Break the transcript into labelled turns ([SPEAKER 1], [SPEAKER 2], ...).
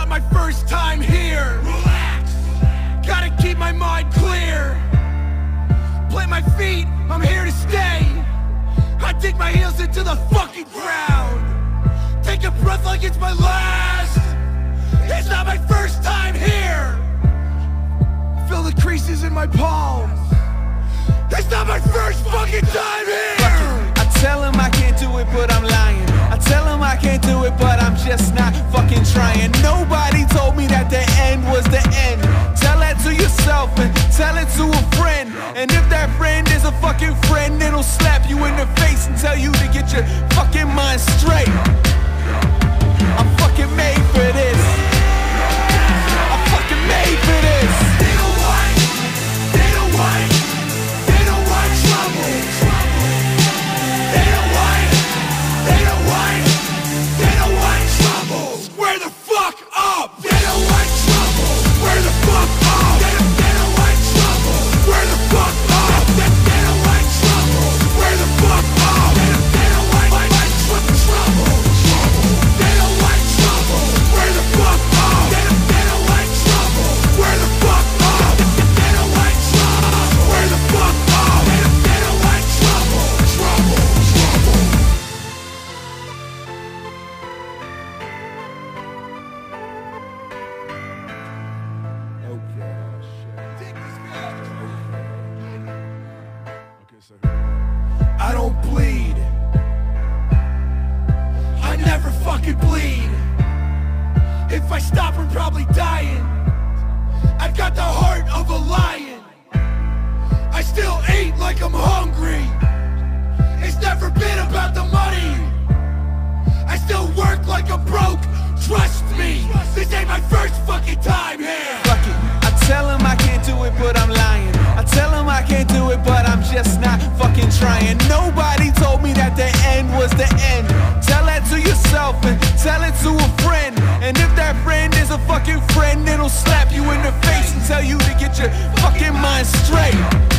[SPEAKER 1] not my first time here. Relax. Gotta keep my mind clear. Plant my feet, I'm here to stay. I dig my heels into the fucking ground. Take a breath like it's my last. It's not my first time here. Feel the creases in my palms. It's not my first fucking time here.
[SPEAKER 2] I tell him I can't do it, but I'm lying. I tell him I can't do it, but I'm just not fucking trying. Nobody told me that the end was the end. Tell that to yourself and tell it to a friend. And if that friend is a fucking friend, it'll slap you in the face and tell you to get your fucking mind straight. I'm fucking made for this. I'm fucking made for this.
[SPEAKER 1] They don't want, they don't want, they don't want trouble. They don't want, they don't want, they don't want trouble. Square the fuck up. They don't want trouble. Square the fuck up. They don't want trouble. Square the fuck up. They don't want trouble. Square the fuck up. They don't want trouble. They don't want trouble. Square the fuck up. They don't want trouble. Square the fuck up. They don't want trouble. Square the fuck up. They don't want trouble. Trouble. I don't bleed. I never fucking bleed. If I stop, I'm probably dying. I've got the heart of a lion. I still eat like I'm hungry. It's never been about the money. I still work like I'm broke. Trust me, this ain't my first fucking time here.
[SPEAKER 2] Fuck it. I tell him I can't do it, but I'm lying. I tell him I can't do it, but I'm just not fucking trying. Nobody told me that the end was the end. Tell that to yourself and tell it to a friend. And if that friend is a fucking friend, it'll slap you in the face and tell you to get your fucking mind straight.